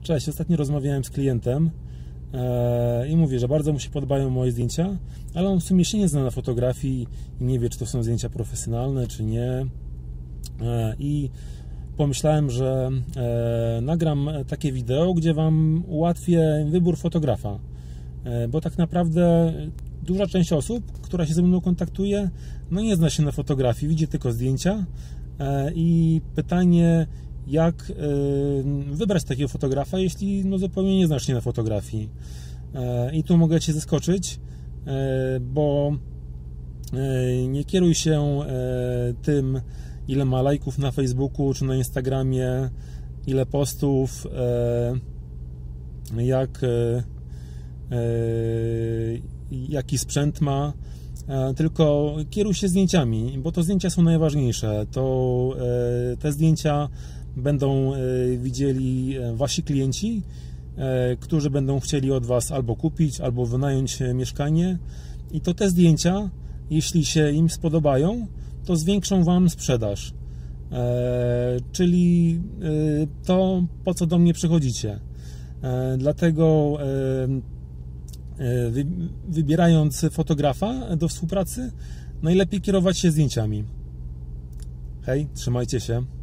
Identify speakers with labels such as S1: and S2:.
S1: Cześć, ostatnio rozmawiałem z klientem i mówi, że bardzo mu się podobają moje zdjęcia, ale on w sumie się nie zna na fotografii i nie wie, czy to są zdjęcia profesjonalne, czy nie. I pomyślałem, że nagram takie wideo, gdzie Wam ułatwię wybór fotografa, bo tak naprawdę duża część osób, która się ze mną kontaktuje, no nie zna się na fotografii, widzi tylko zdjęcia i pytanie, jak wybrać takiego fotografa, jeśli no zupełnie nie znasz się na fotografii. I tu mogę Cię zaskoczyć, bo nie kieruj się tym, ile ma lajków na Facebooku czy na Instagramie, ile postów, jaki sprzęt ma, tylko kieruj się zdjęciami, bo to zdjęcia są najważniejsze. Te zdjęcia będą widzieli Wasi klienci, którzy będą chcieli od Was albo kupić, albo wynająć mieszkanie, i to te zdjęcia, jeśli się im spodobają, to zwiększą Wam sprzedaż, czyli to, po co do mnie przychodzicie. Dlatego wybierając fotografa do współpracy, najlepiej kierować się zdjęciami. Hej, trzymajcie się.